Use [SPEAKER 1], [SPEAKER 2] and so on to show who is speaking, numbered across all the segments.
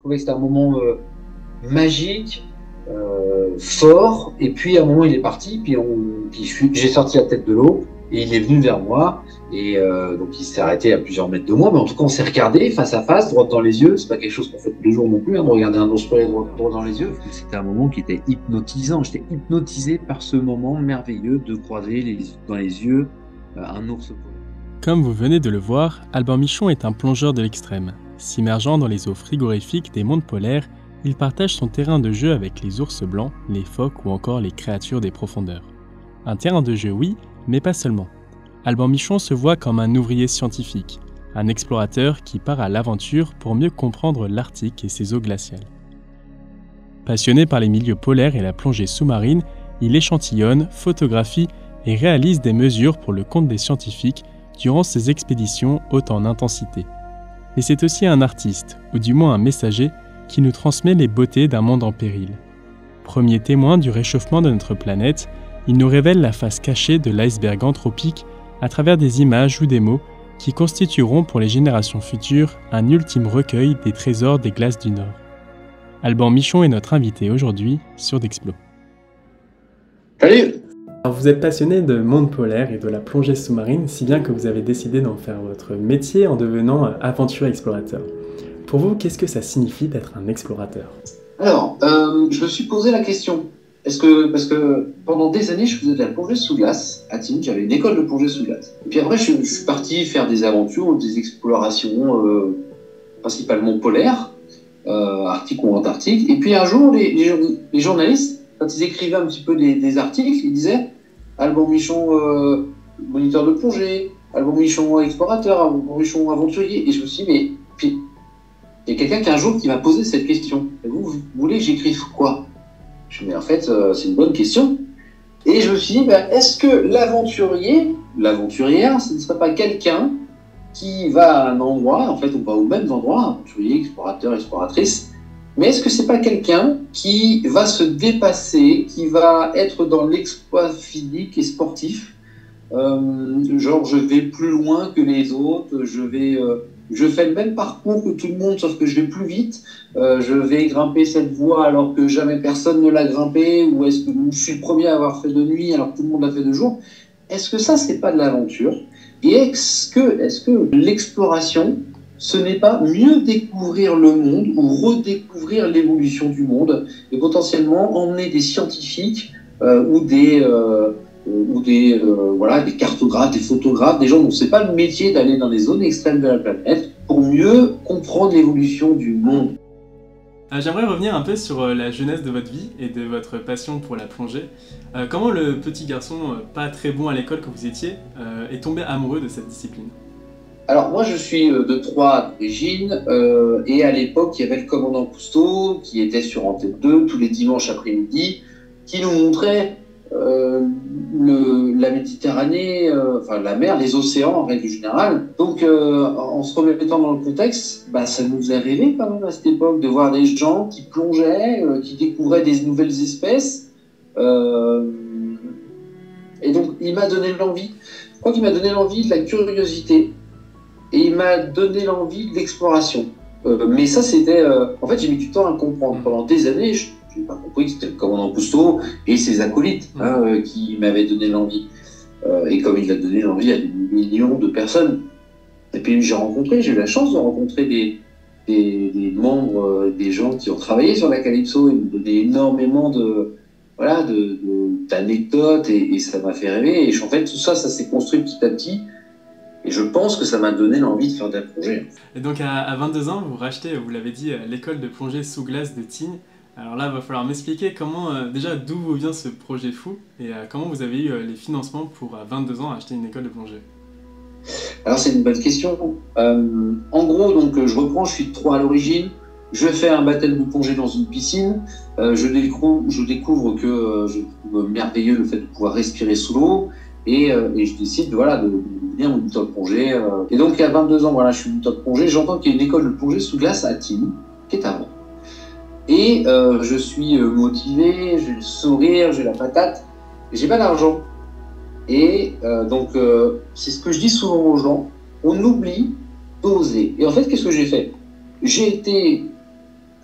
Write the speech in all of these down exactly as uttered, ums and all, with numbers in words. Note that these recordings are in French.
[SPEAKER 1] trouvais que c'était un moment euh, magique, euh, fort, et puis à un moment il est parti, puis, on, puis j'ai sorti la tête de l'eau, et il est venu vers moi, et euh, donc il s'est arrêté à plusieurs mètres de moi, mais en tout cas on s'est regardé face à face, droit dans les yeux, c'est pas quelque chose qu'on fait tous les jours non plus, hein, de regarder un ours polaire droit, droit dans les yeux. C'était un moment qui était hypnotisant, j'étais hypnotisé par ce moment merveilleux de croiser les, dans les yeux euh, un ours polaire.
[SPEAKER 2] Comme vous venez de le voir, Alban Michon est un plongeur de l'extrême. S'immergeant dans les eaux frigorifiques des mondes polaires, il partage son terrain de jeu avec les ours blancs, les phoques ou encore les créatures des profondeurs. Un terrain de jeu, oui, mais pas seulement. Alban Michon se voit comme un ouvrier scientifique, un explorateur qui part à l'aventure pour mieux comprendre l'Arctique et ses eaux glaciales. Passionné par les milieux polaires et la plongée sous-marine, il échantillonne, photographie et réalise des mesures pour le compte des scientifiques durant ses expéditions hautes en intensité. Mais c'est aussi un artiste, ou du moins un messager, qui nous transmet les beautés d'un monde en péril. Premier témoin du réchauffement de notre planète, il nous révèle la face cachée de l'iceberg anthropique à travers des images ou des mots qui constitueront pour les générations futures un ultime recueil des trésors des glaces du Nord. Alban Michon est notre invité aujourd'hui sur Dexplo.
[SPEAKER 1] Salut!
[SPEAKER 2] Alors vous êtes passionné de monde polaire et de la plongée sous-marine, si bien que vous avez décidé d'en faire votre métier en devenant aventurier explorateur. Pour vous, qu'est-ce que ça signifie d'être un explorateur?
[SPEAKER 1] Alors, euh, je me suis posé la question. Est-ce que, parce que pendant des années, je faisais de la plongée sous glace à Tignes, j'avais une école de plongée sous glace. Et puis après, je, je suis parti faire des aventures, des explorations euh, principalement polaires, euh, arctiques ou antarctiques. Et puis un jour, les, les, les journalistes, quand ils écrivaient un petit peu des, des articles, ils disaient Alban Michon, euh, moniteur de plongée, Alban Michon, explorateur, Alban Michon, aventurier. Et je me suis dit, mais puis, il y a quelqu'un qui un jour qui m'a posé cette question. Et vous, vous voulez que j'écrive quoi? Je me dis, mais en fait, euh, c'est une bonne question. Et je me suis dit, ben, est-ce que l'aventurier, l'aventurière, ce ne serait pas quelqu'un qui va à un endroit, en fait, on va aux mêmes endroits, aventurier, explorateur, exploratrice, mais est-ce que c'est pas quelqu'un qui va se dépasser, qui va être dans l'exploit physique et sportif, euh, genre je vais plus loin que les autres, je vais... Euh, Je fais le même parcours que tout le monde, sauf que je vais plus vite. Euh, je vais grimper cette voie alors que jamais personne ne l'a grimpée, ou est-ce que je suis le premier à avoir fait de nuit alors que tout le monde l'a fait de jour? Est-ce que ça, c'est pas de l'aventure? Et est-ce que, est-ce que l'exploration, ce n'est pas mieux découvrir le monde ou redécouvrir l'évolution du monde et potentiellement emmener des scientifiques euh, ou des... Euh, ou des, euh, voilà, des cartographes, des photographes, des gens dont c'est pas le métier d'aller dans les zones extrêmes de la planète pour mieux comprendre l'évolution du monde.
[SPEAKER 2] Euh, J'aimerais revenir un peu sur euh, la jeunesse de votre vie et de votre passion pour la plongée. Euh, comment le petit garçon, euh, pas très bon à l'école que vous étiez, euh, est tombé amoureux de cette discipline?
[SPEAKER 1] Alors moi je suis de Troyes d'origine euh, et à l'époque il y avait le commandant Cousteau qui était sur Antenne deux tous les dimanches après-midi qui nous montrait Euh, le, la Méditerranée, euh, enfin la mer, les océans en règle générale. Donc euh, en se remettant dans le contexte, bah, ça nous est arrivé quand même à cette époque de voir des gens qui plongeaient, euh, qui découvraient des nouvelles espèces. Euh, et donc il m'a donné l'envie, je crois qu'il m'a donné l'envie de la curiosité et il m'a donné l'envie de l'exploration. Euh, mais ça c'était, euh, en fait j'ai mis du temps à le comprendre. Pendant des années, je j'ai pas compris que c'était le commandant Cousteau et ses acolytes mmh. hein, euh, qui m'avaient donné l'envie. Euh, et comme il a donné l'envie à des millions de personnes. Et puis j'ai rencontré, j'ai eu la chance de rencontrer des, des, des membres, euh, des gens qui ont travaillé sur la Calypso et me donnaient énormément de, voilà, de, de, d'anecdotes et, et ça m'a fait rêver. Et en fait, tout ça, ça s'est construit petit à petit. Et je pense que ça m'a donné l'envie de faire de la plongée.
[SPEAKER 2] Et donc à, à vingt-deux ans, vous rachetez, vous l'avez dit, l'école de plongée sous glace de Tignes. Alors là, il va falloir m'expliquer comment, euh, déjà d'où vous vient ce projet fou et euh, comment vous avez eu euh, les financements pour à vingt-deux ans acheter une école de plongée.
[SPEAKER 1] Alors c'est une bonne question. Euh, en gros, donc je reprends, je suis de Troyes à l'origine, je fais un baptême de plongée dans une piscine, euh, je, découvre, je découvre que euh, je trouve merveilleux le fait de pouvoir respirer sous l'eau et, euh, et je décide voilà, de, de devenir moniteur de plongée. Euh. Et donc à vingt-deux ans, voilà, je suis moniteur de plongée, j'entends qu'il y a une école de plongée sous glace à Tignes, qui est à Rouen. Et euh, je suis motivé, j'ai le sourire, j'ai la patate, j'ai pas d'argent. Et euh, donc, euh, c'est ce que je dis souvent aux gens, on oublie d'oser. Et en fait, qu'est-ce que j'ai fait? J'ai été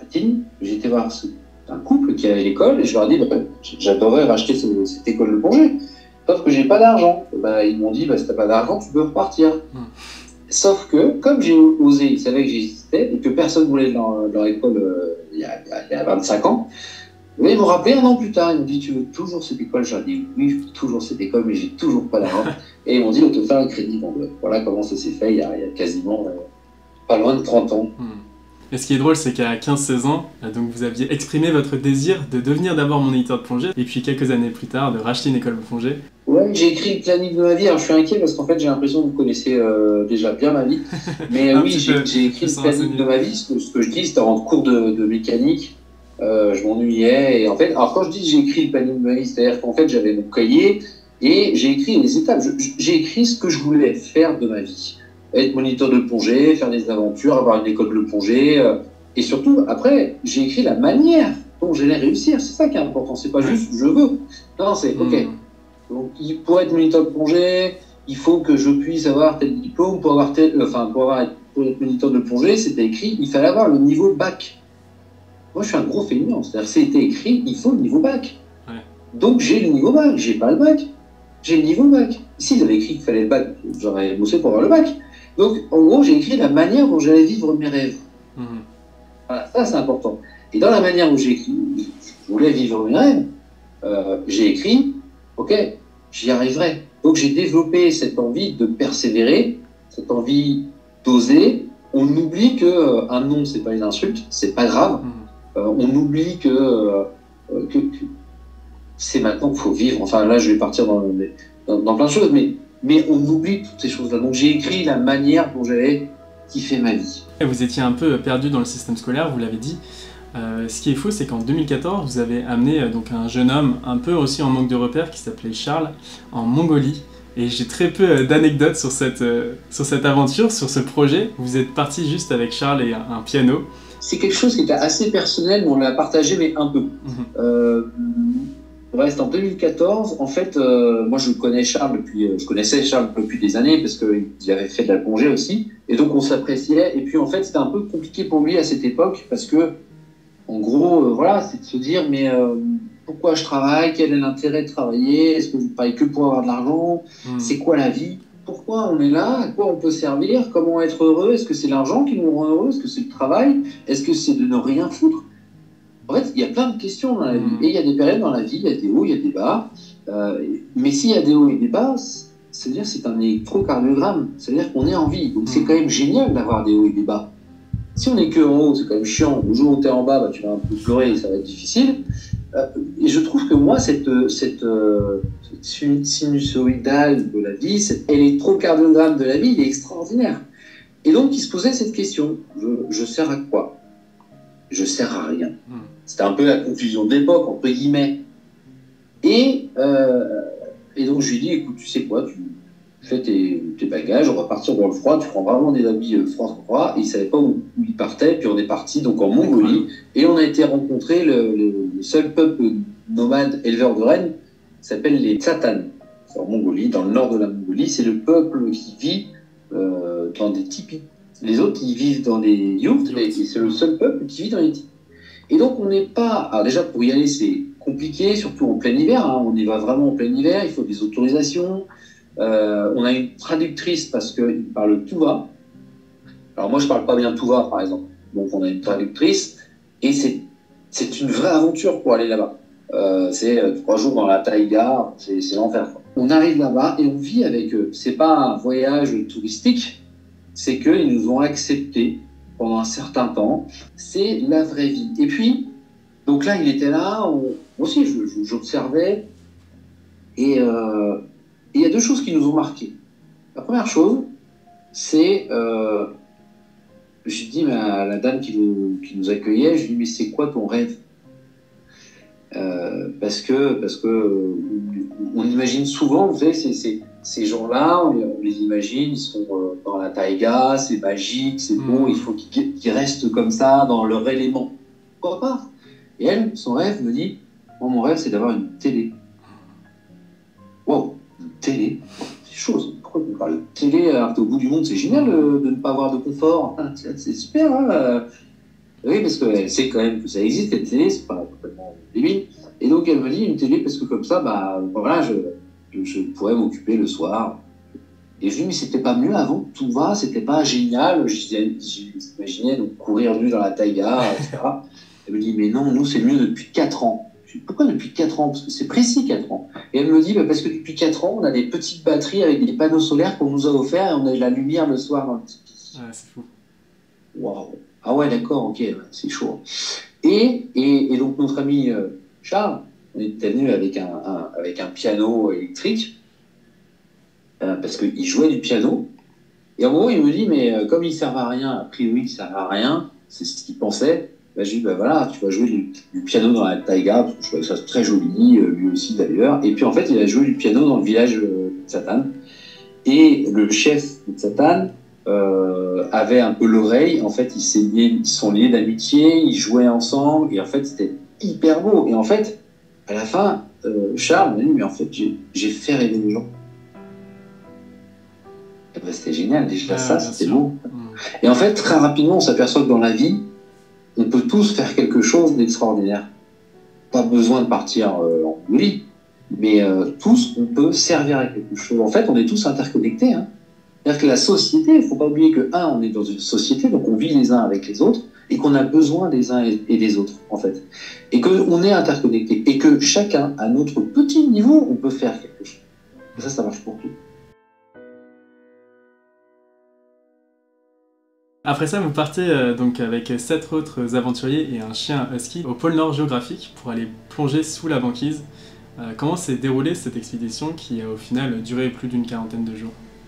[SPEAKER 1] à Tignes, j'ai été voir ce, un couple qui avait l'école et je leur ai dit bah, j'adorerais racheter ce, cette école de plongée, sauf que j'ai pas d'argent. Bah, ils m'ont dit bah, si t'as pas d'argent, tu peux repartir. Mmh. Sauf que, comme j'ai osé, ils savaient que j'existais et que personne ne voulait de leur, leur école euh, il, y a, il y a vingt-cinq ans, mais ils m'ont rappelé un an plus tard. Ils m'ont dit tu veux toujours cette école? J'ai dit oui, je veux toujours cette école, mais j'ai toujours pas d'argent. Et ils m'ont dit on te fait un crédit. Bon, ben, voilà comment ça s'est fait il y a, il y a quasiment euh, pas loin de trente ans.
[SPEAKER 2] Mmh. Et ce qui est drôle, c'est qu'à quinze seize ans, donc vous aviez exprimé votre désir de devenir d'abord moniteur de plongée, et puis quelques années plus tard, de racheter une école de plongée.
[SPEAKER 1] Ouais, j'ai écrit le planning de ma vie. Alors je suis inquiet parce qu'en fait j'ai l'impression que vous connaissez euh, déjà bien ma vie. Mais oui, j'ai écrit le planning de ma vie. Ce que, ce que je dis, c'était en cours de, de mécanique. Euh, je m'ennuyais. Et en fait, alors quand je dis j'ai écrit le planning de ma vie, c'est-à-dire qu'en fait j'avais mon cahier et j'ai écrit les étapes. J'ai écrit ce que je voulais faire de ma vie. Être moniteur de plongée, faire des aventures, avoir une école de plongée. Euh, et surtout, après, j'ai écrit la manière dont j'allais réussir. C'est ça qui est important. C'est pas juste je veux. Non, c'est OK. Mmh. Donc, pour être moniteur de plongée, il faut que je puisse avoir tel diplôme. Pour avoir tel, enfin, pour avoir pour être moniteur de plongée, c'était écrit, il fallait avoir le niveau bac. Moi, je suis un gros feignant. C'est-à-dire, c'était écrit, il faut le niveau bac. Ouais. Donc, j'ai le niveau bac. J'ai pas le bac. J'ai le niveau bac. S'ils avaient écrit qu'il fallait le bac, j'aurais bossé pour avoir le bac. Donc, en gros, j'ai écrit la manière dont j'allais vivre mes rêves. Mmh. Voilà, ça, c'est important. Et dans la manière où j'ai écrit, je voulais vivre mes rêves, euh, j'ai écrit, OK, j'y arriverai. Donc, j'ai développé cette envie de persévérer, cette envie d'oser. On oublie que euh, un non, c'est pas une insulte, c'est pas grave. Mmh. Euh, on oublie que, euh, que, que c'est maintenant qu'il faut vivre. Enfin, là, je vais partir dans, dans, dans plein de choses, mais, mais on oublie toutes ces choses-là. Donc, j'ai écrit la manière dont j'allais kiffer ma vie.
[SPEAKER 2] Et vous étiez un peu perdu dans le système scolaire, vous l'avez dit. Euh, ce qui est fou, c'est qu'en deux mille quatorze, vous avez amené euh, donc un jeune homme un peu aussi en manque de repères qui s'appelait Charles en Mongolie. Et j'ai très peu euh, d'anecdotes sur cette, euh, sur cette aventure, sur ce projet. Vous êtes parti juste avec Charles et un, un piano.
[SPEAKER 1] C'est quelque chose qui était assez personnel, mais on l'a partagé, mais un peu. Mmh. Euh, ouais, c'était en deux mille quatorze. En fait, euh, moi, je connais Charles depuis, euh, je connaissais Charles depuis des années parce qu'il avait fait de la plongée aussi. Et donc, on s'appréciait. Et puis, en fait, c'était un peu compliqué pour lui à cette époque parce que, en gros, euh, voilà, c'est de se dire, mais euh, pourquoi je travaille? Quel est l'intérêt de travailler? Est-ce que je travaille que pour avoir de l'argent? Mmh. C'est quoi la vie? Pourquoi on est là? À quoi on peut servir? Comment être heureux? Est-ce que c'est l'argent qui nous rend heureux? Est-ce que c'est le travail? Est-ce que c'est de ne rien foutre? En fait, il y a plein de questions dans la vie. Et il y a des périodes dans la vie, il y a des hauts, il y a des bas. Euh, mais s'il y a des hauts et des bas, c'est-à-dire que c'est un électrocardiogramme. C'est-à-dire qu'on est en vie. Donc c'est quand même génial d'avoir des hauts et des bas. Si on n'est que en haut, c'est quand même chiant. Le jour où tu es en bas, bah, tu vas un peu pleurer et ça va être difficile. Euh, et je trouve que moi, cette, cette, euh, cette sinusoïdale de la vie, cet électrocardiogramme de la vie, il est extraordinaire. Et donc, il se posait cette question. Je, je sers à quoi? Je sers à rien. Mmh. C'était un peu la conclusion de l'époque, entre guillemets. Et, euh, et donc, je lui ai dit, écoute, tu sais quoi, tu fais tes, tes bagages, on va partir dans le froid, tu prends vraiment des habits euh, froids, froids. Et il ne savait pas où, où il partait, puis on est parti donc en Mongolie. Et on a été rencontrer le, le, le seul peuple nomade éleveur de rennes, qui s'appelle les Tsatanes. C'est en Mongolie, dans le nord de la Mongolie. C'est le peuple qui vit euh, dans des tipis. Les autres, ils vivent dans des yurts, et c'est le seul peuple qui vit dans les tipis. Et donc, on n'est pas... Alors déjà, pour y aller, c'est compliqué, surtout en plein hiver. Hein. On y va vraiment en plein hiver, il faut des autorisations. Euh, on a une traductrice parce qu'il parle tuva. Alors moi, je parle pas bien tuva, par exemple. Donc, on a une traductrice. Et c'est, c'est une vraie aventure pour aller là-bas. Euh, c'est euh, trois jours dans la taïga, c'est, c'est l'enfer. Quoi. On arrive là-bas et on vit avec eux. C'est pas un voyage touristique, c'est qu'ils nous ont acceptés pendant un certain temps. C'est la vraie vie. Et puis, donc là, il était là, on, moi aussi, je, je, j'observais. Et euh, il y a deux choses qui nous ont marqués. La première chose, c'est... Euh, j'ai dit à la dame qui nous, qui nous accueillait, je lui ai dit, mais c'est quoi ton rêve? euh, Parce que, parce que on imagine souvent, vous savez, c'est, c'est, ces gens-là, on les, on les imagine, ils sont dans la taïga, c'est magique, c'est mmh. beau, il faut qu'ils, qu'ils restent comme ça, dans leur élément. Pourquoi pas? Et elle, son rêve me dit, moi, mon rêve, c'est d'avoir une télé. Wow, une télé, c'est chaud. Pourquoi on parle de télé alors qu'au bout du monde, c'est génial euh, de ne pas avoir de confort. C'est super, hein. Oui, parce qu'elle sait quand même que ça existe, la télé, c'est pas complètement débile. Et donc, elle me dit une télé, parce que comme ça, bah, voilà, je, je, je pourrais m'occuper le soir. Et je lui dis, mais c'était pas mieux avant, tout va, c'était pas génial. J'imaginais donc courir nu dans la taïga, et cetera. Elle me dit, mais non, nous, c'est mieux depuis quatre ans. Je dis, pourquoi depuis quatre ans? Parce que c'est précis, quatre ans. Et elle me dit, bah, parce que depuis quatre ans, on a des petites batteries avec des panneaux solaires qu'on nous a offerts et on a de la lumière le soir dans le tipi.
[SPEAKER 2] Ouais, c'est fou.
[SPEAKER 1] Waouh. Ah ouais, d'accord, ok, ouais, c'est chaud. Et, et, et donc, notre ami euh, Charles, on était venu avec un, un, avec un piano électrique, euh, parce qu'il jouait du piano. Et en gros, il me dit, mais euh, comme il ne sert à rien, a priori, il ne sert à rien, c'est ce qu'il pensait. Bah, je lui dis, bah voilà, tu vas jouer du, du piano dans la taïga, parce que je trouvais ça très joli, euh, lui aussi d'ailleurs. Et puis en fait, il a joué du piano dans le village euh, de Satan. Et le chef de Satan euh, avait un peu l'oreille. En fait, ils se liés, ils sont liés d'amitié, ils jouaient ensemble, et en fait, c'était hyper beau. Et en fait, à la fin, euh, Charles m'a dit, mais en fait, j'ai fait rêver les gens. Et ben, c'était génial, déjà ah, ça, c'était beau. Mmh. Et en fait, très rapidement, on s'aperçoit que dans la vie, on peut tous faire quelque chose d'extraordinaire. Pas besoin de partir euh, en folie, mais euh, tous, on peut servir à quelque chose. En fait, on est tous interconnectés. Hein. C'est-à-dire que la société, il ne faut pas oublier que, un, on est dans une société, donc on vit les uns avec les autres, et qu'on a besoin des uns et des autres, en fait. Et qu'on est interconnectés, et que chacun, à notre petit niveau, on peut faire quelque chose. Et ça, ça marche pour tout.
[SPEAKER 2] Après ça, vous partez euh, donc avec sept autres aventuriers et un chien husky au pôle Nord géographique pour aller plonger sous la banquise. Euh, comment s'est déroulée cette expédition qui a au final duré plus d'une quarantaine de jours?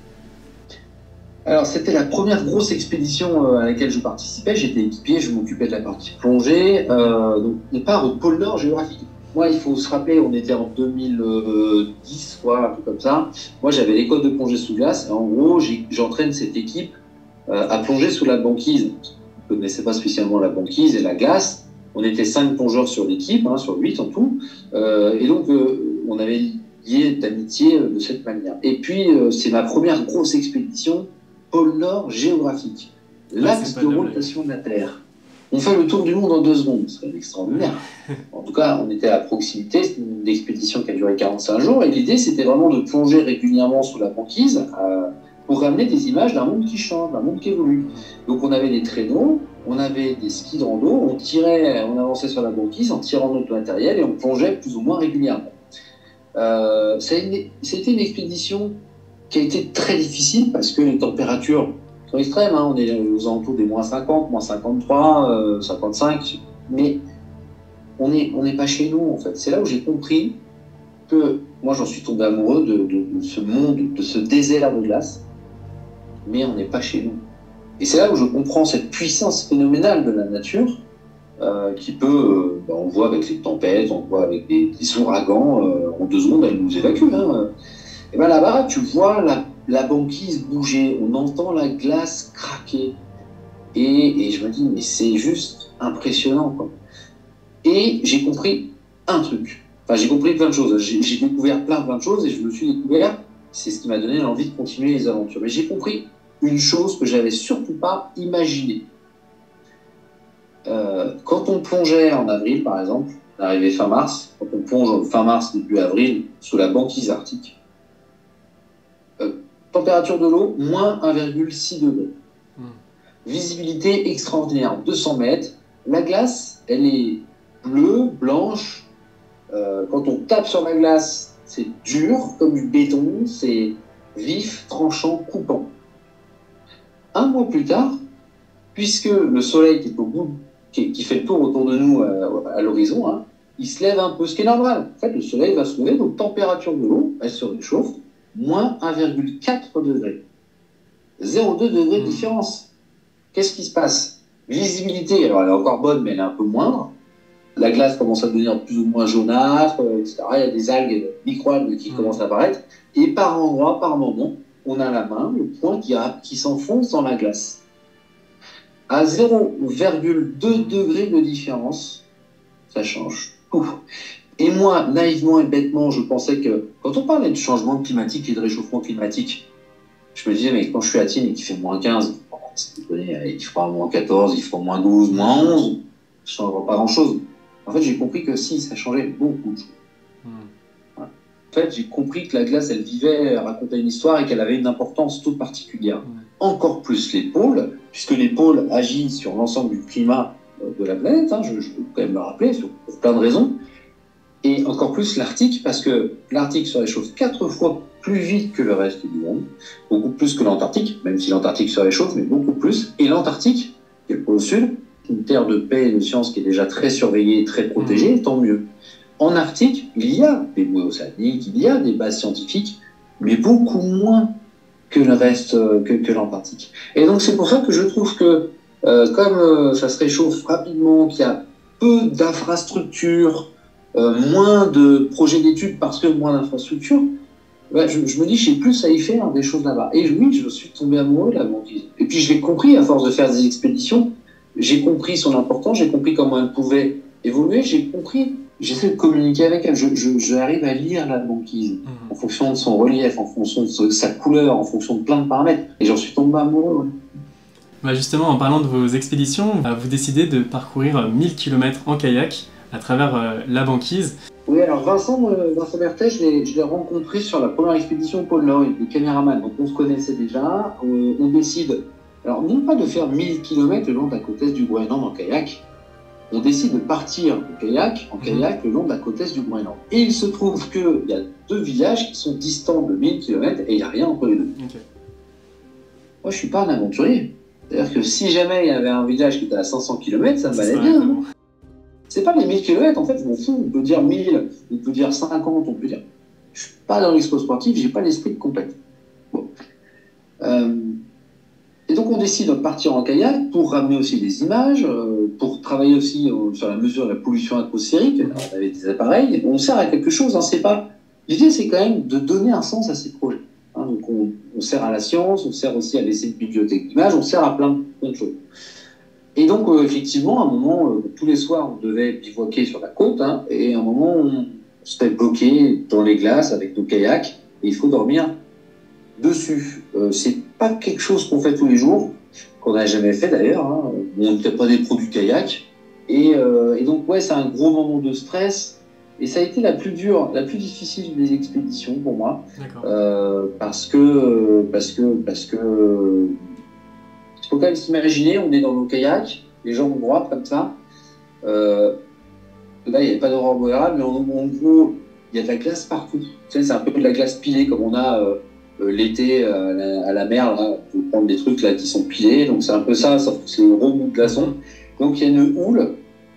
[SPEAKER 1] Alors, c'était la première grosse expédition à laquelle je participais. J'étais équipier, je m'occupais de la partie plongée. Euh, donc, on part au pôle Nord géographique. Moi, il faut se rappeler, on était en deux mille dix, quoi, un peu comme ça. Moi, j'avais l'école de plongée sous glace. Et en gros, j'entraîne cette équipe euh, à plonger sous la banquise. Je ne connaissais pas spécialement la banquise et la glace. On était cinq plongeurs sur l'équipe, hein, sur huit en tout. Euh, et donc, euh, on avait lié d'amitié de cette manière. Et puis, euh, c'est ma première grosse expédition pôle Nord géographique, l'axe de rotation de la Terre. On fait le tour du monde en deux secondes, c'est extraordinaire. En tout cas, on était à proximité, c'est une expédition qui a duré quarante-cinq jours, et l'idée c'était vraiment de plonger régulièrement sous la banquise euh, pour ramener des images d'un monde qui change, d'un monde qui évolue. Donc on avait des traîneaux, on avait des skis de rando, on tirait, on avançait sur la banquise en tirant notre matériel et on plongeait plus ou moins régulièrement. Euh, C'était une, une expédition qui a été très difficile parce que les températures sont extrêmes. Hein. On est aux alentours des moins cinquante, moins cinquante-trois, euh, cinquante-cinq, mais on n'est on n'est pas chez nous en fait. C'est là où j'ai compris que moi j'en suis tombé amoureux de, de, de ce monde, de ce désert de glace, mais on n'est pas chez nous. Et c'est là où je comprends cette puissance phénoménale de la nature euh, qui peut, euh, ben on voit avec les tempêtes, on voit avec des, des ouragans, euh, en deux secondes elle nous évacue. Hein. Et bien là-bas, tu vois la, la banquise bouger, on entend la glace craquer. Et, et je me dis, mais c'est juste impressionnant, quoi. Et j'ai compris un truc. Enfin, j'ai compris plein de choses. J'ai découvert plein, plein de choses et je me suis découvert, c'est ce qui m'a donné l'envie de continuer les aventures. Mais j'ai compris une chose que j'avais surtout pas imaginée. Euh, quand on plongeait en avril, par exemple, on arrivait fin mars, quand on plonge fin mars, début avril, sous la banquise arctique, température de l'eau, moins un virgule six degrés. Mmh. Visibilité extraordinaire, deux cents mètres. La glace, elle est bleue, blanche. Euh, quand on tape sur la glace, c'est dur, comme du béton, c'est vif, tranchant, coupant. Un mois plus tard, puisque le soleil qui est au bout, qui, qui fait le tour autour de nous euh, à l'horizon, hein, il se lève un peu, ce qui est normal. En fait, le soleil va se lever, donc température de l'eau, elle se réchauffe, moins un virgule quatre degré. zéro virgule deux degré de différence. Qu'est-ce qui se passe? Visibilité, alors elle est encore bonne, mais elle est un peu moindre. La glace commence à devenir plus ou moins jaunâtre, et cetera. Il y a des algues, microalgues qui mmh. commencent à apparaître. Et par endroits, par moment, on a la main, le poing qui, qui s'enfonce dans la glace. À zéro virgule deux degré de différence, ça change. Ouf. Et moi, naïvement et bêtement, je pensais que quand on parlait de changement climatique et de réchauffement climatique, je me disais, mais quand je suis à Tignes et qu'il fait moins quinze, il fera moins quatorze, il fera moins douze, moins onze, ça ne changera pas grand-chose. En fait, j'ai compris que si, ça changeait beaucoup de choses. Mmh. Voilà. En fait, j'ai compris que la glace, elle vivait, elle racontait une histoire et qu'elle avait une importance toute particulière. Mmh. Encore plus les pôles, puisque les pôles agissent sur l'ensemble du climat de la planète, hein, je, je peux quand même le rappeler, pour plein de raisons. Et encore plus l'Arctique, parce que l'Arctique se réchauffe quatre fois plus vite que le reste du monde, beaucoup plus que l'Antarctique, même si l'Antarctique se réchauffe, mais beaucoup plus. Et l'Antarctique, qui est le pôle sud, une terre de paix et de science qui est déjà très surveillée, très protégée, mmh. tant mieux. En Arctique, il y a des bouées océaniques, il y a des bases scientifiques, mais beaucoup moins que le reste, que, que l'Antarctique. Et donc c'est pour ça que je trouve que, euh, comme euh, ça se réchauffe rapidement, qu'il y a peu d'infrastructures, euh, moins de projets d'études parce que moins d'infrastructures, bah, je, je me dis, j'ai plus à y faire des choses là-bas. Et oui, je suis tombé amoureux de la banquise. Et puis je l'ai compris à force de faire des expéditions. J'ai compris son importance, j'ai compris comment elle pouvait évoluer, j'ai compris, j'essaie de communiquer avec elle. Je, je, j'arrive à lire la banquise mmh. en fonction de son relief, en fonction de sa couleur, en fonction de plein de paramètres. Et j'en suis tombé amoureux. Ouais.
[SPEAKER 2] Bah justement, en parlant de vos expéditions, vous décidez de parcourir mille kilomètres en kayak à travers la banquise.
[SPEAKER 1] Oui, alors Vincent, euh, Vincent Berthet, je l'ai, je l'ai rencontré sur la première expédition au pôle Nord, il était caméraman, donc on se connaissait déjà. Euh, on décide, alors non pas de faire mille kilomètres le long de la côte est du Groenland en kayak, on décide de partir au kayak, en kayak le long de la côte est du Groenland. Et il se trouve qu'il y a deux villages qui sont distants de mille kilomètres et il n'y a rien entre les deux. Okay. Moi, je ne suis pas un aventurier. C'est-à-dire que si jamais il y avait un village qui était à cinq cents kilomètres, ça me valait bien. Hein. C'est pas les mille kilomètres, en fait, je m'en fous. On peut dire mille, on peut dire cinquante, on peut dire... Je suis pas dans l'expo sportif, j'ai pas l'esprit de compète. Bon. Euh... Et donc on décide de partir en kayak pour ramener aussi des images, euh, pour travailler aussi euh, sur la mesure de la pollution atmosphérique. Alors, on avait des appareils, on sert à quelque chose, hein, c'est pas... L'idée, c'est quand même de donner un sens à ces projets. Hein, donc on, on sert à la science, on sert aussi à laisser une bibliothèque d'images, on sert à plein, plein de choses. Et donc, euh, effectivement, à un moment, euh, tous les soirs, on devait bivouaquer sur la côte, hein, et à un moment, on se fait bloquer dans les glaces avec nos kayaks, et il faut dormir dessus. Euh, c'est pas quelque chose qu'on fait tous les jours, qu'on n'a jamais fait d'ailleurs, hein. On n'était pas des pros du kayak, et, euh, et donc, ouais, c'est un gros moment de stress, et ça a été la plus dure, la plus difficile des expéditions pour moi, euh, parce que, parce que, parce que, il faut quand même s'imaginer, on est dans nos kayaks, les jambes droites comme ça. Euh, là, il n'y avait pas d'aurore boréale, mais en, en gros, il y a de la glace partout. Tu sais, c'est un peu de la glace pilée, comme on a euh, l'été à la, à la mer. Là, on peut prendre des trucs là qui sont pilés, donc c'est un peu ça, sauf que c'est un gros bout de glaçon. Donc il y a une houle,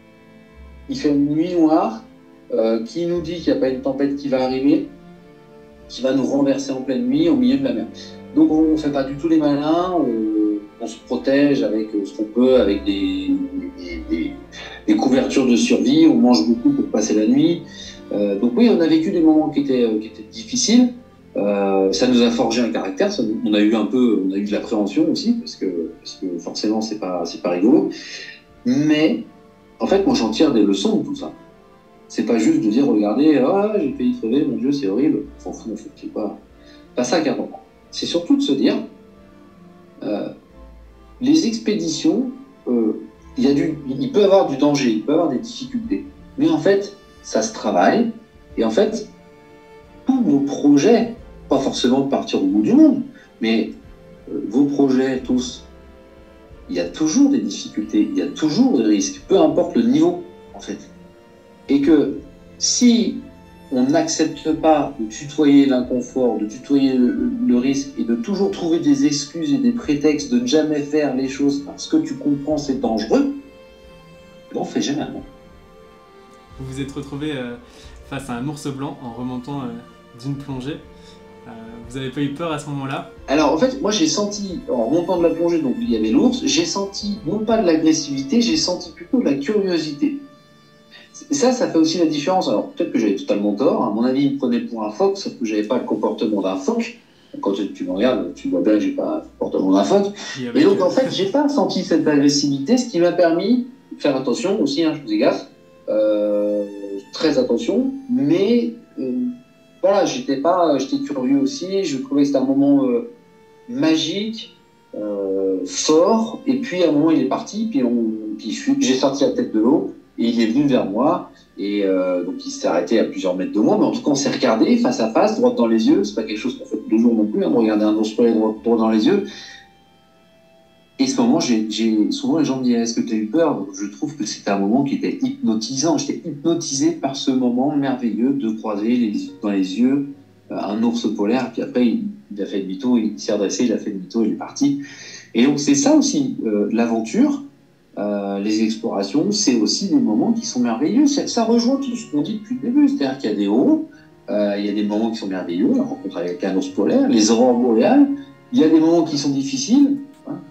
[SPEAKER 1] il fait une nuit noire, euh, qui nous dit qu'il n'y a pas une tempête qui va arriver, qui va nous renverser en pleine nuit au milieu de la mer. Donc on ne fait pas du tout les malins. On, On se protège avec ce qu'on peut, avec des, des, des, des couvertures de survie, on mange beaucoup pour passer la nuit. Euh, donc oui, on a vécu des moments qui étaient, qui étaient difficiles, euh, ça nous a forgé un caractère, ça, on a eu un peu, on a eu de l'appréhension aussi, parce que, parce que forcément c'est pas, c'est pas rigolo. Mais en fait, moi j'en tire des leçons de tout ça. C'est pas juste de dire, regardez, ah, j'ai failli crever, mon Dieu, c'est horrible, on s'en fout, en fait, c'est pas, pas ça qui est important. C'est surtout de se dire, euh, les expéditions, euh, il, y a du, il peut y avoir du danger, il peut y avoir des difficultés. Mais en fait, ça se travaille. Et en fait, tous vos projets, pas forcément de partir au bout du monde, mais euh, vos projets, tous, il y a toujours des difficultés, il y a toujours des risques, peu importe le niveau, en fait. Et que si on n'accepte pas de tutoyer l'inconfort, de tutoyer le, le risque et de toujours trouver des excuses et des prétextes de ne jamais faire les choses parce que tu comprends c'est dangereux, on ne fait jamais rien.
[SPEAKER 2] Vous vous êtes retrouvé euh, face à un ours blanc en remontant euh, d'une plongée. Euh, vous n'avez pas eu peur à ce moment-là?
[SPEAKER 1] Alors en fait, moi j'ai senti, en remontant de la plongée, donc il y avait l'ours, j'ai senti non pas de l'agressivité, j'ai senti plutôt de la curiosité. Ça, ça fait aussi la différence. Alors, peut-être que j'avais totalement tort. À mon avis, il me prenait pour un phoque, sauf que je n'avais pas le comportement d'un phoque. Quand tu me regardes, tu vois bien que je n'ai pas le comportement d'un phoque. Et donc, en fait, je n'ai pas senti cette agressivité, ce qui m'a permis de faire attention aussi, hein, je vous égaffe, euh, très attention. Mais, euh, voilà, j'étais pas, j'étais curieux aussi. Je trouvais que c'était un moment euh, magique, euh, fort, et puis à un moment il est parti, puis, on, puis j'ai sorti la tête de l'eau, et il est venu vers moi, et euh, donc il s'est arrêté à plusieurs mètres de moi, mais en tout cas on s'est regardé face à face, droit dans les yeux, c'est pas quelque chose qu'on fait tous les jours non plus, hein, de regarder un ours polaire droit, droit dans les yeux. Et ce moment, j'ai, j'ai, souvent les gens me disent, est-ce que tu as eu peur? Donc, je trouve que c'était un moment qui était hypnotisant. J'étais hypnotisé par ce moment merveilleux de croiser les, dans les yeux euh, un ours polaire. Puis après, il, il a fait demi-tour, il s'est redressé, il a fait demi-tour, il est parti. Et donc, c'est ça aussi, euh, l'aventure, euh, les explorations, c'est aussi des moments qui sont merveilleux. Ça, ça rejoint tout ce qu'on dit depuis le début. C'est-à-dire qu'il y a des hauts, euh, il y a des moments qui sont merveilleux, la rencontre avec un ours polaire, les aurores boréales. Il y a des moments qui sont difficiles.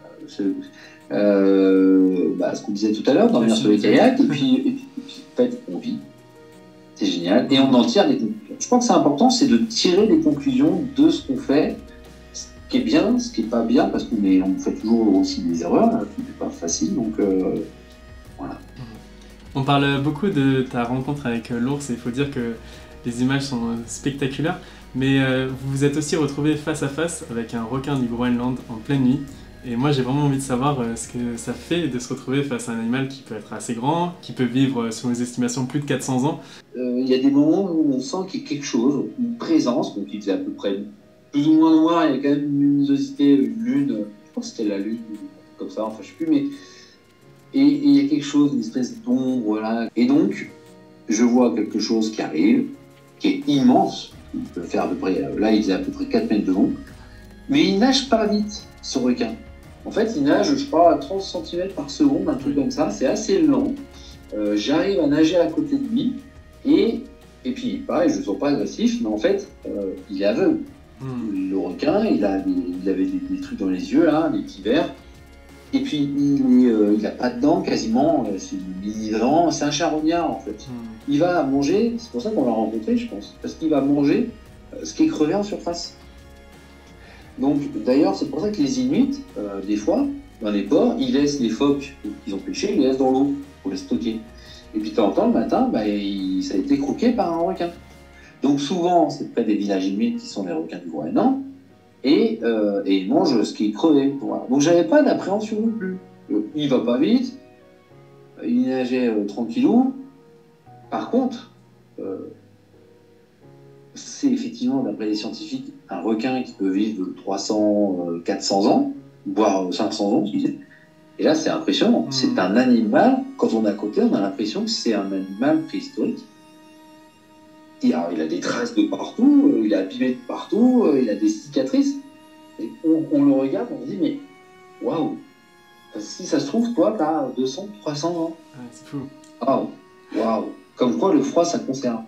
[SPEAKER 1] Euh, bah, ce qu'on disait tout à l'heure, dormir sur les kayaks, et puis, et puis, et puis en fait, on vit. C'est génial. Et on en tire des conclusions. Je crois que c'est important, c'est de tirer des conclusions de ce qu'on fait, ce qui est bien, ce qui n'est pas bien, parce qu'on est, on fait toujours aussi des erreurs, hein, ce n'est pas facile, donc euh, voilà.
[SPEAKER 2] On parle beaucoup de ta rencontre avec l'ours, et il faut dire que les images sont spectaculaires, mais euh, vous vous êtes aussi retrouvé face à face avec un requin du Groenland en pleine nuit. Et moi, j'ai vraiment envie de savoir euh, ce que ça fait de se retrouver face à un animal qui peut être assez grand, qui peut vivre, euh, selon les estimations, plus de quatre cents ans.
[SPEAKER 1] Il euh, y a des moments où on sent qu'il y a quelque chose, une présence, donc il faisait à peu près plus ou moins noir, il y a quand même une luminosité, une lune, je pense que c'était la lune, comme ça, enfin je sais plus, mais... Et il y a quelque chose, une espèce d'ombre, là. Et donc, je vois quelque chose qui arrive, qui est immense, il peut faire à peu près, là il faisait à peu près quatre mètres de long, mais il nage pas vite, ce requin. En fait, il nage, je crois, à trente centimètres par seconde, un truc comme ça. C'est assez lent. Euh, J'arrive à nager à côté de lui. Et, et puis, pareil, je ne me sens pas agressif, mais en fait, euh, il est aveugle. Mm. Le requin, il, a, il avait des, des trucs dans les yeux, là, des petits verres. Et puis, il n'a euh, pas de dents, quasiment. C'est une mini-dent. C'est un charognard, en fait. Mm. Il va manger, c'est pour ça qu'on l'a rencontré, je pense. Parce qu'il va manger euh, ce qui est crevé en surface. Donc, d'ailleurs, c'est pour ça que les Inuits, euh, des fois, dans les ports, ils laissent les phoques qu'ils ont pêchés, ils les laissent dans l'eau pour les stocker. Et puis, de temps en temps, le matin, bah, il, ça a été croqué par un requin. Donc, souvent, c'est près des villages Inuits qui sont les requins du Groenland, et, euh, et ils mangent ce qui est crevé. Voilà. Donc, j'avais pas d'appréhension non plus. Euh, il va pas vite, il nageait euh, tranquillou. Par contre, euh, c'est effectivement, d'après les scientifiques, un requin qui peut vivre de trois cents, quatre cents ans, voire cinq cents ans. Et là, c'est impressionnant. Mmh. C'est un animal, quand on est à côté, on a l'impression que c'est un animal préhistorique. Et alors, il a des traces de partout, il est abîmé de partout, il a des cicatrices. Et on, on le regarde, on se dit, mais waouh! Si ça se trouve, toi, t'as deux cents, trois cents ans.
[SPEAKER 2] Ah, c'est fou.
[SPEAKER 1] Waouh! Waouh! Comme quoi, le froid, ça concerne.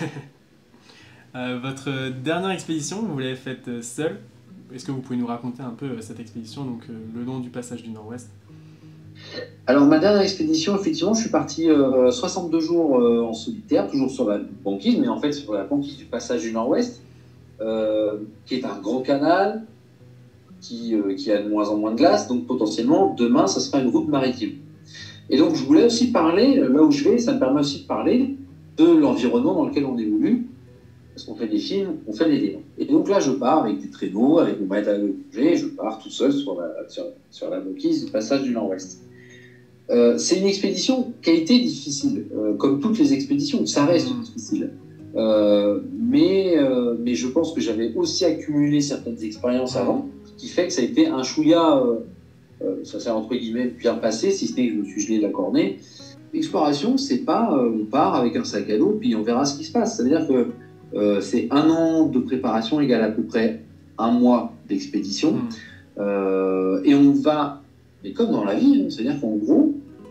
[SPEAKER 2] Euh, votre dernière expédition, vous l'avez faite seule. Est-ce que vous pouvez nous raconter un peu cette expédition, donc euh, le long du passage du Nord-Ouest?
[SPEAKER 1] Alors, ma dernière expédition, effectivement, je suis parti euh, soixante-deux jours euh, en solitaire, toujours sur la banquise, mais en fait sur la banquise du passage du Nord-Ouest, euh, qui est un grand canal qui, euh, qui a de moins en moins de glace, donc potentiellement, demain, ça sera une route maritime. Et donc, je voulais aussi parler, là où je vais, ça me permet aussi de parler de l'environnement dans lequel on évolue. Parce qu'on fait des films, on fait des livres. Et donc là, je pars avec des traîneaux, avec mon matériel de plongée, et je pars tout seul sur la, sur, sur la banquise du passage du Nord-Ouest. Euh, c'est une expédition qui a été difficile, euh, comme toutes les expéditions, ça reste mmh. difficile. Euh, mais, euh, mais je pense que j'avais aussi accumulé certaines expériences mmh. avant, qui fait que ça a été un chouïa, euh, euh, ça s'est entre guillemets bien passé, si ce n'est que je me suis gelé la cornée. L'exploration, c'est pas euh, on part avec un sac à dos, puis on verra ce qui se passe. C'est-à-dire que Euh, c'est un an de préparation égale à peu près un mois d'expédition. Mmh. Euh, et on va, mais comme dans la vie, hein, c'est-à-dire qu'en gros,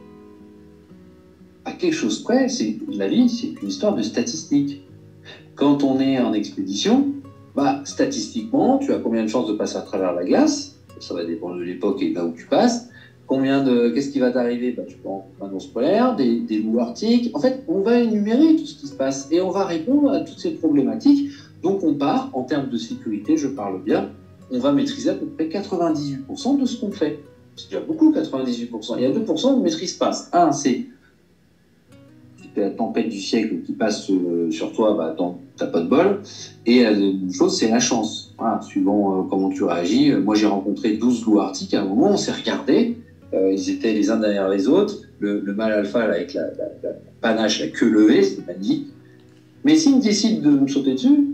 [SPEAKER 1] à quelque chose près, c'est, la vie, c'est une histoire de statistiques. Quand on est en expédition, bah, statistiquement, tu as combien de chances de passer à travers la glace? Ça va dépendre de l'époque et de là où tu passes. Combien de, qu'est-ce qui va t'arriver? Bah, tu peux en un ours polaire, des, des loups arctiques. En fait, on va énumérer tout ce qui se passe et on va répondre à toutes ces problématiques. Donc, on part, en termes de sécurité, je parle bien, on va maîtriser à peu près quatre-vingt-dix-huit pour cent de ce qu'on fait. C'est déjà beaucoup, quatre-vingt-dix-huit pour cent. Il y a deux pour cent qu'on ne maîtrise pas. Un, c'est la tempête du siècle qui passe sur toi, bah, t'as pas de bol. Et la deuxième chose, c'est la chance. Voilà, suivant euh, comment tu réagis. Euh, Moi, j'ai rencontré douze loups arctiques. À un moment, on s'est regardés. Euh, ils étaient les uns derrière les autres. Le, le mâle alpha, là, avec la, la, la panache, la queue levée, c'est magnifique. Mais s'il décide de me sauter dessus,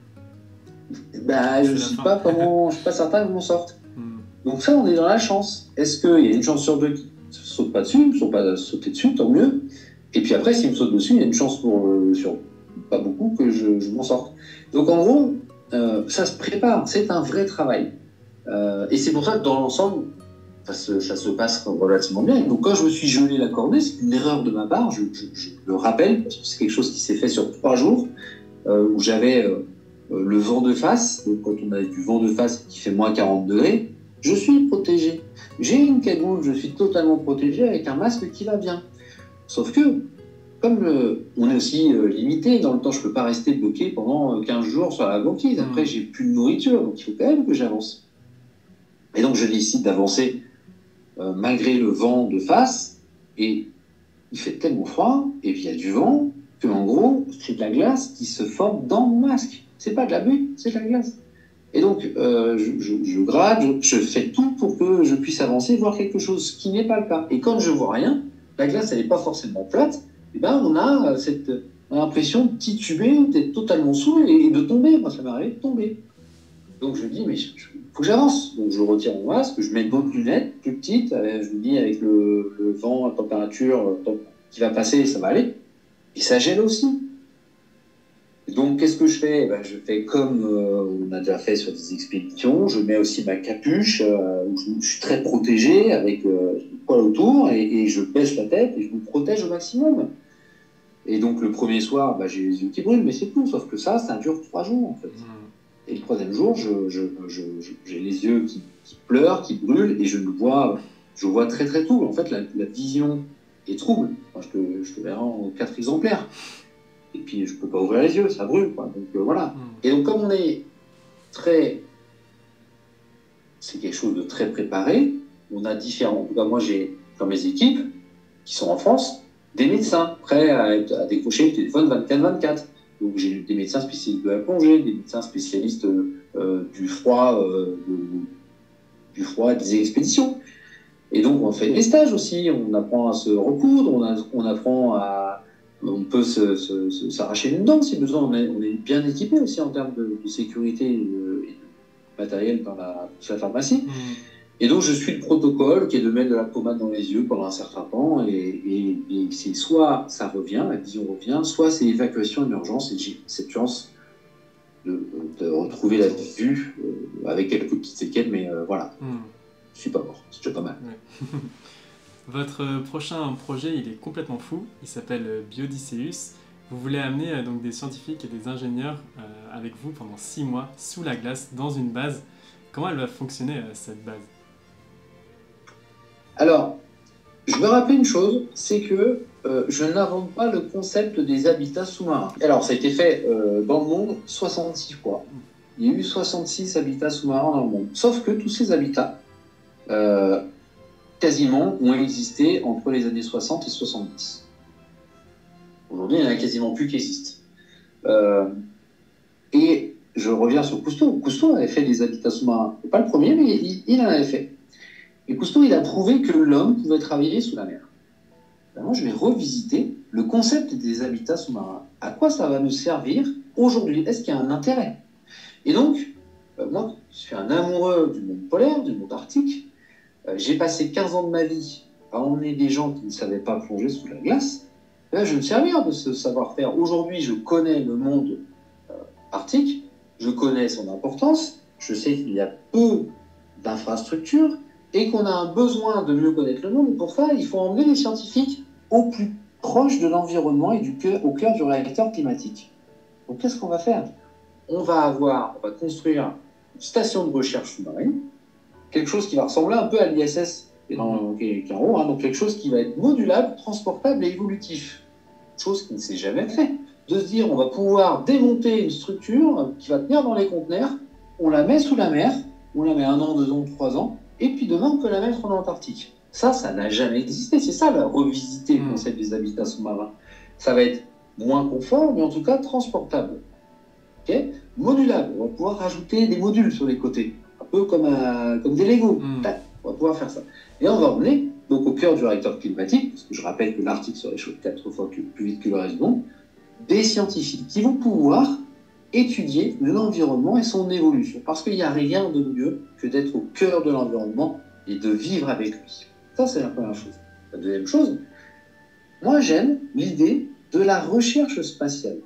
[SPEAKER 1] bah, je ne sais pas comment, je suis pas certain qu'ils m'en sortent. Mm. Donc ça, on est dans la chance. Est-ce qu'il y a une chance sur deux qu'ils ne sautent pas dessus, ne sont pas sautés dessus, tant mieux. Et puis après, s'ils me sautent dessus, il y a une chance pour, euh, sur pas beaucoup que je, je m'en sorte. Donc en gros, euh, ça se prépare, c'est un vrai travail. Euh, et c'est pour ça que dans l'ensemble, ça se, ça se passe relativement bien. Donc quand je me suis gelé la cornée, c'est une erreur de ma part, je, je, je le rappelle, parce que c'est quelque chose qui s'est fait sur trois jours, euh, où j'avais euh, le vent de face. Donc quand on a du vent de face qui fait moins quarante degrés, je suis protégé. J'ai une cagoule, je suis totalement protégé avec un masque qui va bien. Sauf que, comme le, on est aussi euh, limité dans le temps, je ne peux pas rester bloqué pendant quinze jours sur la banquise. Après, j'ai plus de nourriture, donc il faut quand même que j'avance. Et donc, je décide d'avancer euh, malgré le vent de face. Et il fait tellement froid, et puis il y a du vent, que en gros, c'est de la glace qui se forme dans mon masque. C'est pas de la buée, c'est de la glace. Et donc, euh, je, je, je grade, je, je fais tout pour que je puisse avancer, voir quelque chose, ce qui n'est pas le cas. Et quand je vois rien, la glace, elle n'est pas forcément plate, et ben on a cette l'impression de tituber, d'être totalement saoul et de tomber. Moi, ça m'est arrivé de tomber. Donc je me dis, mais il faut que j'avance. Donc je retire mon masque, je mets d'autres lunettes plus petites, je me dis, avec le, le vent, la température qui va passer, ça va aller. Et ça gèle aussi. Donc, qu'est-ce que je fais? Ben, je fais comme euh, on a déjà fait sur des expéditions. Je mets aussi ma capuche, euh, où je, je suis très protégé, avec euh, du poil autour, et, et je baisse la tête et je me protège au maximum. Et donc, le premier soir, ben, j'ai les yeux qui brûlent, mais c'est tout. Sauf que ça, ça dure trois jours, en fait. Mmh. Et le troisième jour, je, je, je, je, j'ai les yeux qui, qui pleurent, qui brûlent, et je ne vois, je vois très très tout. En fait, la, la vision est trouble. Enfin, je, te, je te verrai en quatre exemplaires. Et puis, je ne peux pas ouvrir les yeux, ça brûle, quoi. Donc, euh, voilà. Mmh. Et donc, comme on est très... C'est quelque chose de très préparé, on a différents... En tout cas, moi, j'ai, dans mes équipes, qui sont en France, des médecins prêts à, être, à décrocher le téléphone vingt-quatre vingt-quatre. Donc, j'ai des médecins spécialistes de la plongée, des médecins spécialistes euh, du froid, euh, de, du froid des expéditions. Et donc, on fait des stages aussi. On apprend à se recoudre, on, a, on apprend à... On peut se, se, se, s'arracher une dent si besoin. On est, on est bien équipé aussi en termes de, de sécurité et de, et de matériel dans la, la pharmacie. Mmh. Et donc, je suis le protocole qui est de mettre de la pommade dans les yeux pendant un certain temps. Et, et, et c'est soit ça revient, la vision revient, soit c'est évacuation d'urgence. Et j'ai cette chance de, de retrouver la vue euh, avec quelques petites séquelles. Mais euh, voilà, mmh. Je suis pas mort. C'est déjà pas mal.
[SPEAKER 2] Ouais. Votre prochain projet, il est complètement fou, il s'appelle Biodysseus. Vous voulez amener euh, donc des scientifiques et des ingénieurs euh, avec vous pendant six mois sous la glace dans une base. Comment elle va fonctionner euh, cette base?
[SPEAKER 1] Alors, je veux rappeler une chose, c'est que euh, je n'invente pas le concept des habitats sous-marins. Alors, ça a été fait euh, dans le monde soixante-six fois. Il y a eu soixante-six habitats sous-marins dans le monde. Sauf que tous ces habitats... Euh, quasiment ont existé entre les années soixante et soixante-dix. Aujourd'hui, il n'y en a quasiment plus qui existent. Euh, et je reviens sur Cousteau. Cousteau avait fait des habitats sous-marins. Pas le premier, mais il, il en avait fait. Et Cousteau, il a prouvé que l'homme pouvait travailler sous la mer. Ben moi, je vais revisiter le concept des habitats sous-marins. À quoi ça va nous servir aujourd'hui? Est-ce qu'il y a un intérêt? Et donc, euh, moi, je suis un amoureux du monde polaire, du monde arctique. Euh, j'ai passé quinze ans de ma vie à emmener des gens qui ne savaient pas plonger sous la glace. Là, je vais me servir de ce savoir-faire. Aujourd'hui, je connais le monde euh, arctique, je connais son importance, je sais qu'il y a peu d'infrastructures et qu'on a un besoin de mieux connaître le monde. Et pour ça, il faut emmener les scientifiques au plus proche de l'environnement et du cœur, au cœur du réacteur climatique. Donc, qu'est-ce qu'on va faire? On va avoir, on va construire une station de recherche sous-marine, quelque chose qui va ressembler un peu à l'I S S qui est en haut, hein, donc quelque chose qui va être modulable, transportable et évolutif. Chose qui ne s'est jamais fait. De se dire, on va pouvoir démonter une structure qui va tenir dans les conteneurs, on la met sous la mer, on la met un an, deux ans, trois ans, et puis demain, on peut la mettre en Antarctique. Ça, ça n'a jamais existé. C'est ça, la revisiter le concept des habitats sous-marins. Ça va être moins confort, mais en tout cas transportable. Okay, modulable. On va pouvoir rajouter des modules sur les côtés, un peu comme, un, comme des Lego.
[SPEAKER 2] Mmh.
[SPEAKER 1] On va pouvoir faire ça. Et on va emmener donc au cœur du réacteur climatique, parce que je rappelle que l'Arctique se réchauffe quatre fois plus, plus vite que le reste du monde, des scientifiques qui vont pouvoir étudier l'environnement et son évolution. Parce qu'il n'y a rien de mieux que d'être au cœur de l'environnement et de vivre avec lui. Ça, c'est la première chose. La deuxième chose, moi j'aime l'idée de la recherche spatiale.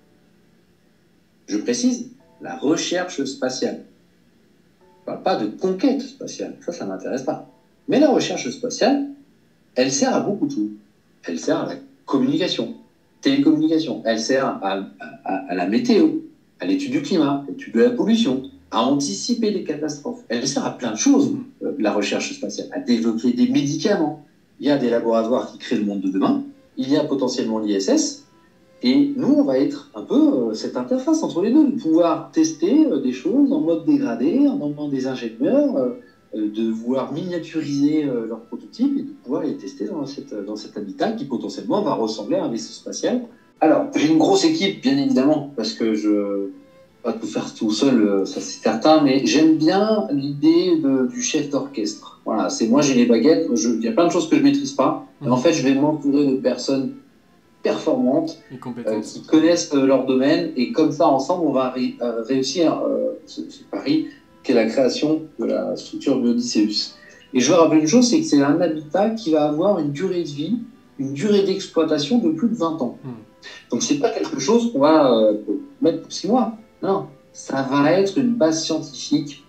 [SPEAKER 1] Je précise, la recherche spatiale. Je ne parle pas de conquête spatiale, ça, ça ne m'intéresse pas. Mais la recherche spatiale, elle sert à beaucoup de choses. Elle sert à la communication, télécommunication, elle sert à, à, à la météo, à l'étude du climat, à l'étude de la pollution, à anticiper les catastrophes. Elle sert à plein de choses, euh, la recherche spatiale, à développer des médicaments. Il y a des laboratoires qui créent le monde de demain, il y a potentiellement l'I S S, et nous, on va être un peu euh, cette interface entre les deux, de pouvoir tester euh, des choses en mode dégradé, en emmenant des ingénieurs, euh, euh, de vouloir miniaturiser euh, leurs prototypes et de pouvoir les tester dans, cette, dans cet habitat qui potentiellement va ressembler à un vaisseau spatial. Alors, j'ai une grosse équipe, bien évidemment, parce que je ne vais pas tout faire tout seul, euh, ça c'est certain, mais j'aime bien l'idée de, du chef d'orchestre. Voilà, c'est moi, j'ai les baguettes, il y a plein de choses que je ne maîtrise pas, mmh. mais en fait, je vais m'entourer de personnes performantes, euh, qui connaissent euh, leur domaine, et comme ça, ensemble, on va ré euh, réussir euh, ce, ce pari qu'est la création de la structure Biodysseus. Et je veux rappeler une chose, c'est que c'est un habitat qui va avoir une durée de vie, une durée d'exploitation de plus de vingt ans. Mmh. Donc c'est pas quelque chose qu'on va euh, mettre pour six mois, non, ça va être une base scientifique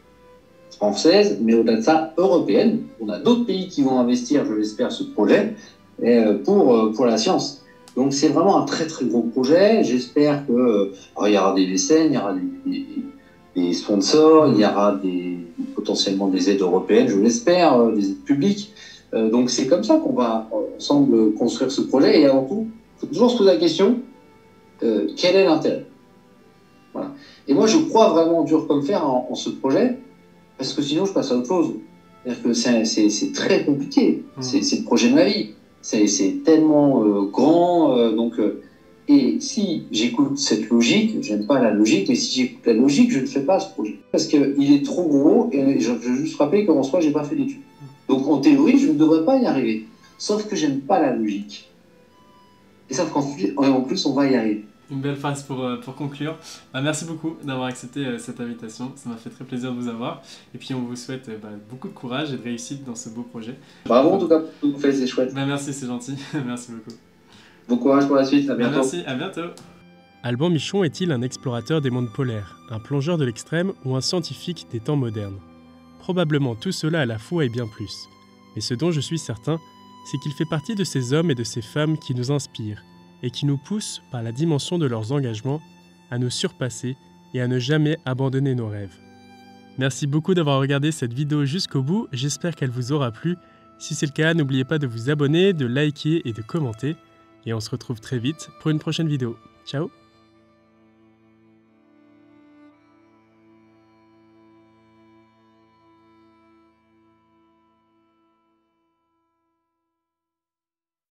[SPEAKER 1] française, mais au-delà de ça, européenne. On a d'autres pays qui vont investir, je l'espère, ce projet, et, euh, pour, pour la science. Donc c'est vraiment un très très gros projet. J'espère que euh, alors, il y aura des mécènes, il y aura des, des, des sponsors, il y aura des, potentiellement des aides européennes, je l'espère, euh, des aides publiques. Euh, donc c'est comme ça qu'on va euh, ensemble construire ce projet. Et avant tout, il faut toujours se poser la question, euh, quel est l'intérêt? Voilà. Et moi je crois vraiment dur comme fer en, en ce projet, parce que sinon je passe à autre chose. C'est-à-dire que c'est très compliqué, mmh. c'est le projet de ma vie. C'est tellement euh, grand, euh, donc, euh, et si j'écoute cette logique, j'aime pas la logique, mais si j'écoute la logique, je ne fais pas ce projet. Parce qu'il est trop gros, et je, je veux juste rappeler qu'en soi, j'ai pas fait d'études. Donc en théorie, je ne devrais pas y arriver. Sauf que j'aime pas la logique. Et sauf qu'en en plus, on va y arriver.
[SPEAKER 2] Une belle phrase pour, euh, pour conclure. Bah, merci beaucoup d'avoir accepté euh, cette invitation. Ça m'a fait très plaisir de vous avoir. Et puis on vous souhaite euh, bah, beaucoup de courage et de réussite dans ce beau projet.
[SPEAKER 1] Bravo en tout cas pour ce que vous faites, c'est chouette.
[SPEAKER 2] Bah, merci, c'est gentil. Merci beaucoup.
[SPEAKER 1] Bon courage pour la suite, à bientôt.
[SPEAKER 2] Bah, merci, à bientôt. Alban Michon est-il un explorateur des mondes polaires, un plongeur de l'extrême ou un scientifique des temps modernes? Probablement tout cela à la fois et bien plus. Mais ce dont je suis certain, c'est qu'il fait partie de ces hommes et de ces femmes qui nous inspirent et qui nous poussent, par la dimension de leurs engagements, à nous surpasser et à ne jamais abandonner nos rêves. Merci beaucoup d'avoir regardé cette vidéo jusqu'au bout, j'espère qu'elle vous aura plu. Si c'est le cas, n'oubliez pas de vous abonner, de liker et de commenter. Et on se retrouve très vite pour une prochaine vidéo. Ciao!